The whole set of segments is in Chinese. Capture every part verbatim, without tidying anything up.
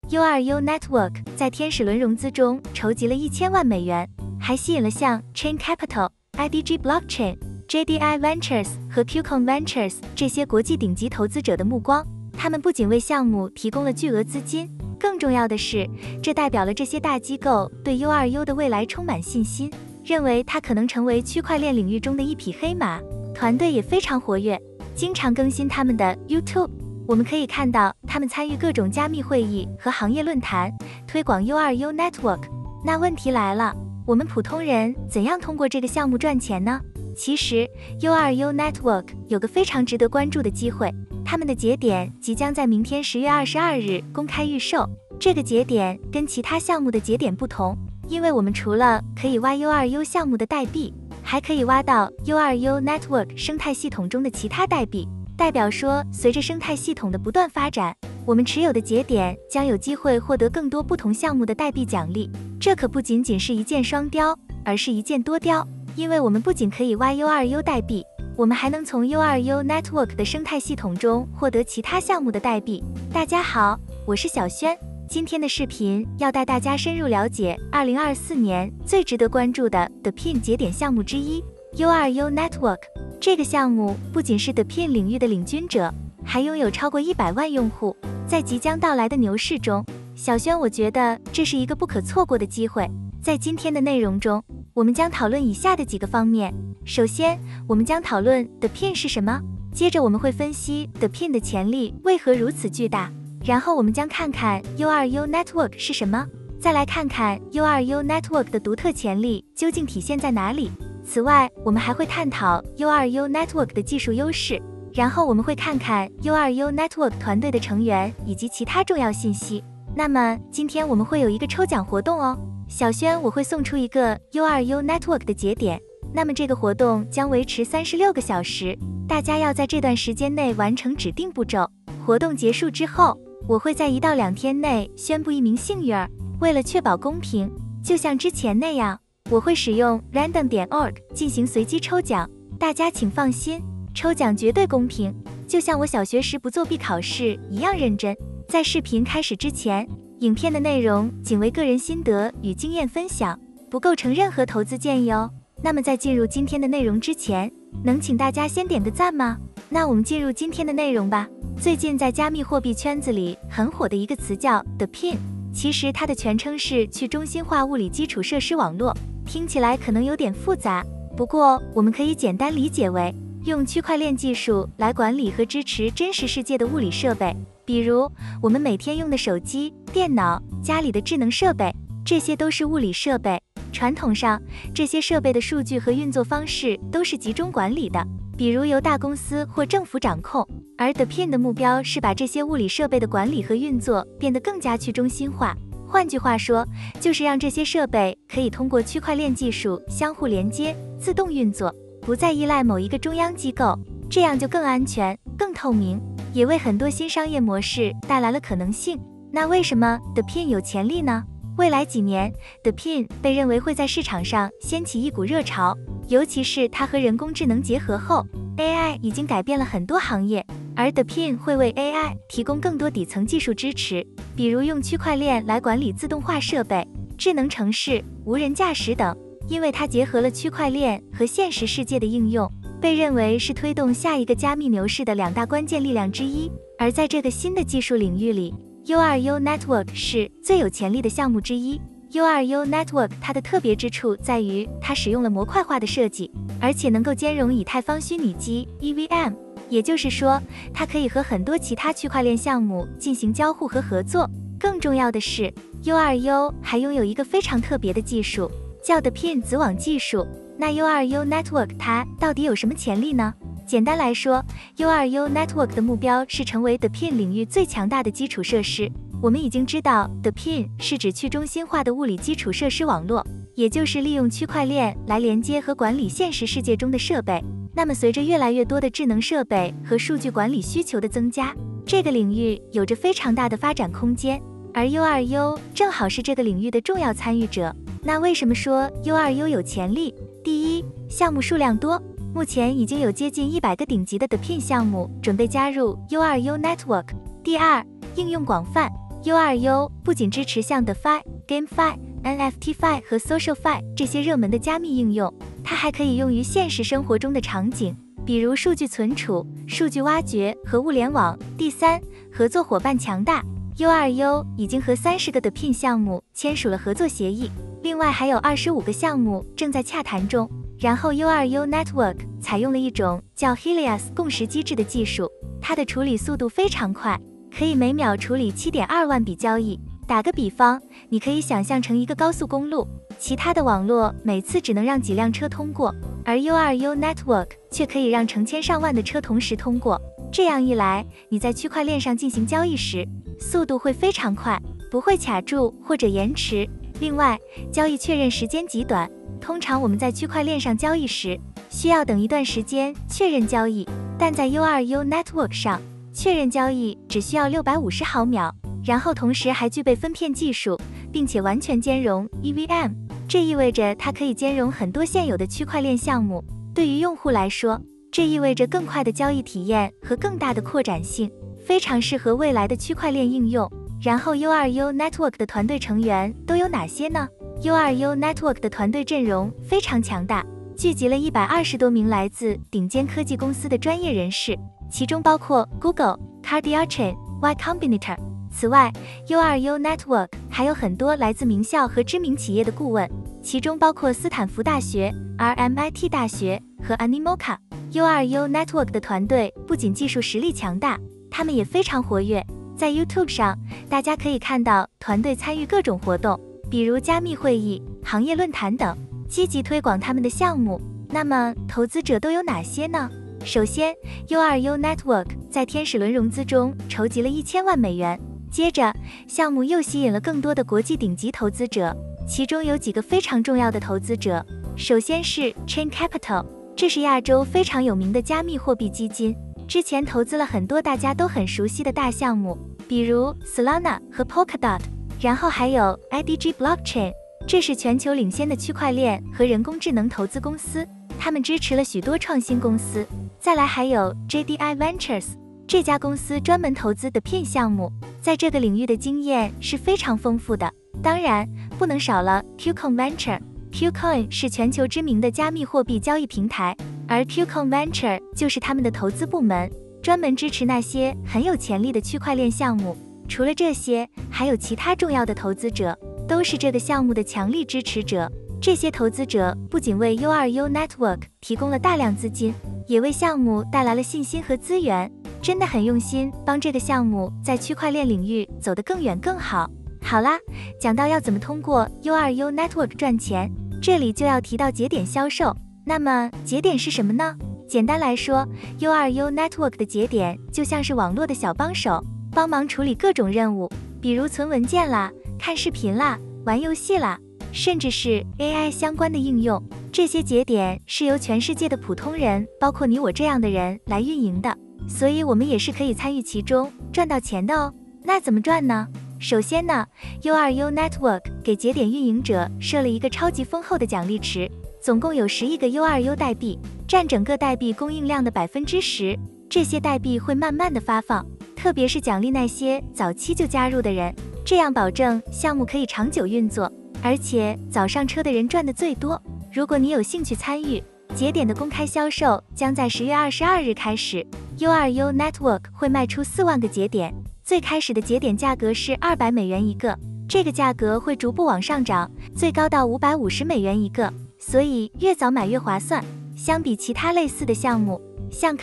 U 二 U Network 在天使轮融资中筹集了一千万美元，还吸引了像 Chain Capital、I D G Blockchain、J D I Ventures 和 Qcoin Ventures 这些国际顶级投资者的目光。他们不仅为项目提供了巨额资金，更重要的是，这代表了这些大机构对 U 二 U 的未来充满信心，认为它可能成为区块链领域中的一匹黑马。团队也非常活跃，经常更新他们的 YouTube。我们可以看到他们参与各种加密会议和行业论坛，推广 U 二 U Network。那问题来了，我们普通人怎样通过这个项目赚钱呢？其实 U 二 U Network 有个非常值得关注的机会，他们的节点即将在明天十月二十二日公开预售。这个节点跟其他项目的节点不同，因为我们除了可以挖 U 二 U 项目的代币，还可以挖到 U 二 U Network 生态系统中的其他代币。代表说，随着生态系统的不断发展，我们持有的节点将有机会获得更多不同项目的代币奖励。这可不仅仅是一箭双雕，而是一箭多雕，因为我们不仅可以挖 U 二 U 代币，我们还能从 U 二 U Network 的生态系统中获得其他项目的代币。大家好，我是小轩，今天的视频要带大家深入了解二零二四年最值得关注的 The Pin 节点项目之一 U 二 U Network。这个项目不仅是 The Pin 领域的领军者，还拥有超过一百万用户。在即将到来的牛市中，小轩我觉得这是一个不可错过的机会。在今天的内容中，我们将讨论以下的几个方面。首先，我们将讨论 The Pin 是什么，接着我们会分析 The Pin 的潜力为何如此巨大，然后我们将看看 U 二 U Network 是什么，再来看看 U 二 U Network 的独特潜力究竟体现在哪里。此外，我们还会探讨 U 二 U Network 的技术优势，然后我们会看看 U 二 U Network 团队的成员以及其他重要信息。那么今天我们会有一个抽奖活动哦，小轩我会送出一个 U 二 U Network 的节点，那么这个活动将维持三十六个小时，大家要在这段时间内完成指定步骤。活动结束之后，我会在一到两天内宣布一名幸运儿。为了确保公平，就像之前那样，我会使用 random 点 org 进行随机抽奖，大家请放心，抽奖绝对公平，就像我小学时不作弊考试一样认真。在视频开始之前，影片的内容仅为个人心得与经验分享，不构成任何投资建议哦。那么在进入今天的内容之前，能请大家先点个赞吗？那我们进入今天的内容吧。最近在加密货币圈子里很火的一个词叫 The Pin， 其实它的全称是去中心化物理基础设施网络，听起来可能有点复杂，不过我们可以简单理解为用区块链技术来管理和支持真实世界的物理设备，比如我们每天用的手机、电脑、家里的智能设备，这些都是物理设备。传统上，这些设备的数据和运作方式都是集中管理的，比如由大公司或政府掌控，而 The Pin 的目标是把这些物理设备的管理和运作变得更加去中心化。换句话说，就是让这些设备可以通过区块链技术相互连接，自动运作，不再依赖某一个中央机构，这样就更安全、更透明，也为很多新商业模式带来了可能性。那为什么 The Pin 有潜力呢？未来几年 The Pin 被认为会在市场上掀起一股热潮，尤其是它和人工智能结合后， A I 已经改变了很多行业，而 The Pin 会为 A I 提供更多底层技术支持，比如用区块链来管理自动化设备、智能城市、无人驾驶等。因为它结合了区块链和现实世界的应用，被认为是推动下一个加密牛市的两大关键力量之一。而在这个新的技术领域里， U 二 U Network 是最有潜力的项目之一。U 二 U Network 它的特别之处在于它使用了模块化的设计，而且能够兼容以太坊虚拟机 E V M， 也就是说，它可以和很多其他区块链项目进行交互和合作。更重要的是 ，U 二 U 还拥有一个非常特别的技术，叫 The Pin 子网技术。那 U 二 U Network 它到底有什么潜力呢？简单来说 ，U 二 U Network 的目标是成为 The Pin 领域最强大的基础设施。我们已经知道 The Pin 是指去中心化的物理基础设施网络，也就是利用区块链来连接和管理现实世界中的设备。那么随着越来越多的智能设备和数据管理需求的增加，这个领域有着非常大的发展空间，而 U 二 U 正好是这个领域的重要参与者。那为什么说 U 二 U 有潜力？第一，项目数量多，目前已经有接近一百个顶级的 The Pin 项目准备加入 U 二 U Network。第二，应用广泛 U 二 U 不仅支持像 DeFi、GameFi、N F T-Fi 和 SocialFi 这些热门的加密应用，它还可以用于现实生活中的场景，比如数据存储、数据挖掘和物联网。第三，合作伙伴强大。U 二 U 已经和三十个的 P I N 项目签署了合作协议，另外还有二十五个项目正在洽谈中。然后 U 二 U Network 采用了一种叫 Helios 共识机制的技术，它的处理速度非常快，可以每秒处理 七点二万笔交易。打个比方，你可以想象成一个高速公路，其他的网络每次只能让几辆车通过，而 U 二 U Network 却可以让成千上万的车同时通过。这样一来，你在区块链上进行交易时，速度会非常快，不会卡住或者延迟。另外，交易确认时间极短，通常我们在区块链上交易时，需要等一段时间确认交易，但在 U 二 U Network 上，确认交易只需要六百五十毫秒，然后同时还具备分片技术，并且完全兼容 E V M， 这意味着它可以兼容很多现有的区块链项目。对于用户来说，这意味着更快的交易体验和更大的扩展性，非常适合未来的区块链应用。然后 U 二 U Network 的团队成员都有哪些呢？ U 二 U Network 的团队阵容非常强大，聚集了一百二十多名来自顶尖科技公司的专业人士，其中包括 Google、Cardiachin、Y Combinator。此外 ，U 二 U Network 还有很多来自名校和知名企业的顾问，其中包括斯坦福大学、R M I T 大学和 Animoca。U 二 U Network 的团队不仅技术实力强大，他们也非常活跃。在 YouTube 上，大家可以看到团队参与各种活动，比如加密会议、行业论坛等，积极推广他们的项目。那么，投资者都有哪些呢？首先 ，U 二 U Network 在天使轮融资中筹集了一千万美元。接着，项目又吸引了更多的国际顶级投资者，其中有几个非常重要的投资者。首先是 Chain Capital， 这是亚洲非常有名的加密货币基金。之前投资了很多大家都很熟悉的大项目，比如 Solana 和 Polkadot， 然后还有 I D G Blockchain， 这是全球领先的区块链和人工智能投资公司，他们支持了许多创新公司。再来还有 J D I Ventures， 这家公司专门投资的 P I N 项目，在这个领域的经验是非常丰富的。当然，不能少了 Qcoin Venture。Qcoin 是全球知名的加密货币交易平台，而 Qcoin Venture 就是他们的投资部门，专门支持那些很有潜力的区块链项目。除了这些，还有其他重要的投资者，都是这个项目的强力支持者。这些投资者不仅为 U 二 U Network 提供了大量资金，也为项目带来了信心和资源，真的很用心帮这个项目在区块链领域走得更远更好。好啦，讲到要怎么通过 U 二 U Network 赚钱，这里就要提到节点销售。那么节点是什么呢？简单来说 ，U 二 U Network 的节点就像是网络的小帮手，帮忙处理各种任务，比如存文件啦、看视频啦、玩游戏啦，甚至是 A I 相关的应用。这些节点是由全世界的普通人，包括你我这样的人来运营的，所以我们也是可以参与其中，赚到钱的哦。那怎么赚呢？首先呢 ，U 二 U Network 给节点运营者设了一个超级丰厚的奖励池，总共有十亿个 U 二 U 代币，占整个代币供应量的百分之十。这些代币会慢慢的发放，特别是奖励那些早期就加入的人，这样保证项目可以长久运作，而且早上车的人赚的最多。如果你有兴趣参与，节点的公开销售将在十月二十二日开始 ，U 二 U Network 会卖出四万个节点。最开始的节点价格是二百美元一个，这个价格会逐步往上涨，最高到五百五十美元一个，所以越早买越划算。相比其他类似的项目，像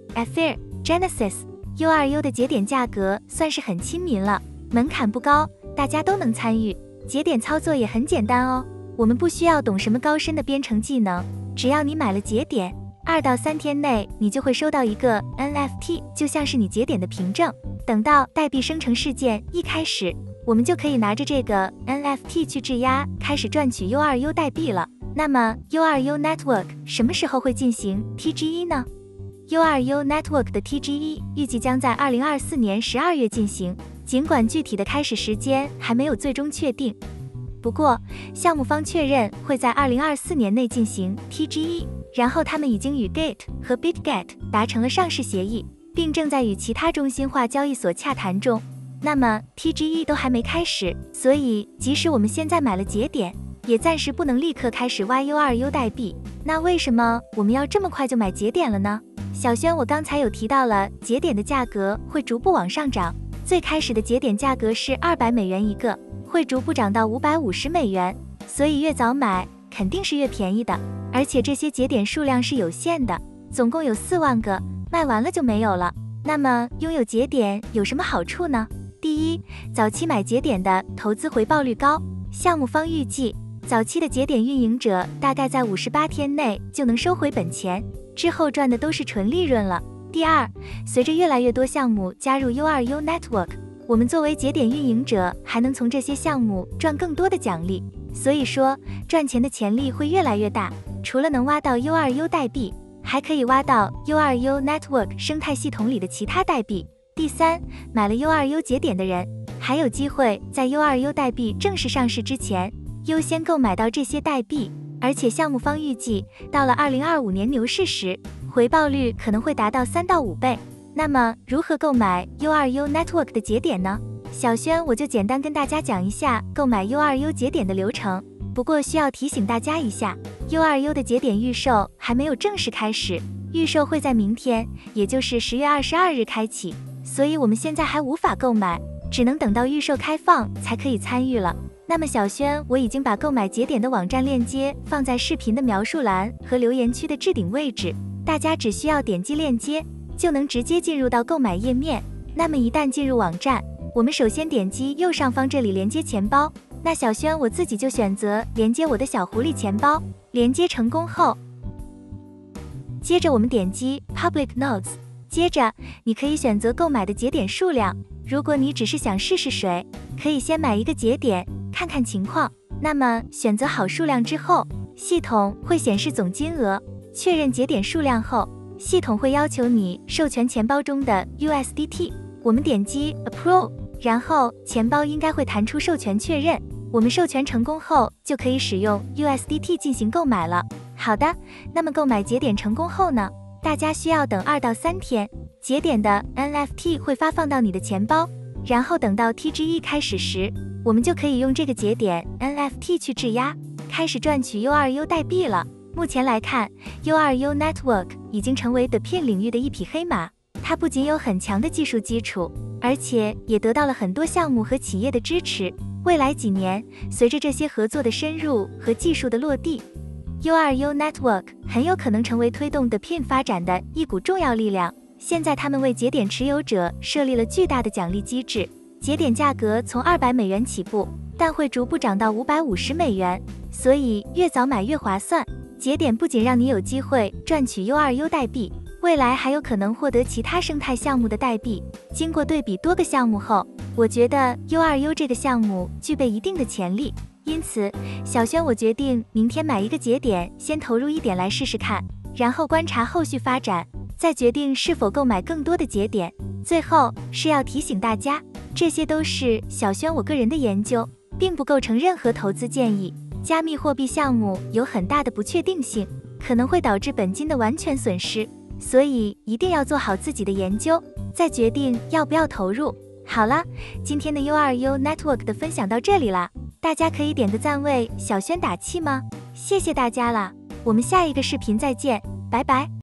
Car、Ether、Genesis，U 二 U 的节点价格算是很亲民了，门槛不高，大家都能参与。节点操作也很简单哦，我们不需要懂什么高深的编程技能，只要你买了节点，二到三天内你就会收到一个 N F T， 就像是你节点的凭证。等到代币生成事件一开始，我们就可以拿着这个 N F T 去质押，开始赚取 U 二 U 代币了。那么 U 二 U Network 什么时候会进行 T G E 呢？ U 二 U Network 的 T G E 预计将在二零二四年十二月进行，尽管具体的开始时间还没有最终确定。不过，项目方确认会在二零二四年内进行 T G E， 然后他们已经与 Gate 和 BitGet 达成了上市协议，并正在与其他中心化交易所洽谈中。 那么 T G E 都还没开始，所以即使我们现在买了节点，也暂时不能立刻开始挖 U 二 U 代币。那为什么我们要这么快就买节点了呢？小轩，我刚才有提到了节点的价格会逐步往上涨，最开始的节点价格是二百美元一个，会逐步涨到五百五十美元，所以越早买肯定是越便宜的。而且这些节点数量是有限的，总共有四万个，卖完了就没有了。那么拥有节点有什么好处呢？第一，早期买节点的投资回报率高，项目方预计早期的节点运营者大概在五十八天内就能收回本钱，之后赚的都是纯利润了。第二，随着越来越多项目加入 U 二 U Network， 我们作为节点运营者还能从这些项目赚更多的奖励，所以说赚钱的潜力会越来越大。除了能挖到 U 二 U 代币，还可以挖到 U 二 U Network 生态系统里的其他代币。第三，买了 U 二 U 节点的人还有机会在 U 二 U 代币正式上市之前优先购买到这些代币，而且项目方预计到了二零二五年牛市时，回报率可能会达到三到五倍。那么如何购买 U 二 U Network 的节点呢？小轩我就简单跟大家讲一下购买 U 二 U 节点的流程。不过需要提醒大家一下 ，U 二 U 的节点预售还没有正式开始，预售会在明天，也就是十月二十二日开启，所以我们现在还无法购买，只能等到预售开放才可以参与了。那么小轩我已经把购买节点的网站链接放在视频的描述栏和留言区的置顶位置，大家只需要点击链接就能直接进入到购买页面。那么一旦进入网站，我们首先点击右上方这里连接钱包，那小轩我自己就选择连接我的小狐狸钱包。连接成功后，接着我们点击 Public Nodes， 接着你可以选择购买的节点数量。如果你只是想试试水，可以先买一个节点看看情况。那么选择好数量之后，系统会显示总金额，确认节点数量后，系统会要求你授权钱包中的 U S D T。我们点击 Approve， 然后钱包应该会弹出授权确认。我们授权成功后，就可以使用 U S D T 进行购买了。好的，那么购买节点成功后呢，大家需要等二到三天，节点的 N F T 会发放到你的钱包，然后等到 T G E 开始时，我们就可以用这个节点 N F T 去质押，开始赚取 U 二 U 代币了。目前来看 ，U 二 U Network 已经成为 The Pin 领域的一匹黑马，它不仅有很强的技术基础，而且也得到了很多项目和企业的支持。未来几年，随着这些合作的深入和技术的落地， U 二 U Network 很有可能成为推动 The Pin 发展的一股重要力量。现在他们为节点持有者设立了巨大的奖励机制，节点价格从二百美元起步，但会逐步涨到五百五十美元，所以越早买越划算。节点不仅让你有机会赚取 U 二 U 代币，未来还有可能获得其他生态项目的代币。经过对比多个项目后，我觉得 U 二 U 这个项目具备一定的潜力，因此小轩我决定明天买一个节点，先投入一点来试试看，然后观察后续发展，再决定是否购买更多的节点。最后是要提醒大家，这些都是小轩我个人的研究，并不构成任何投资建议。加密货币项目有很大的不确定性，可能会导致本金的完全损失，所以一定要做好自己的研究，再决定要不要投入。好了，今天的 U 二 U Network 的分享到这里啦，大家可以点个赞为小轩打气吗？谢谢大家啦，我们下一个视频再见，拜拜。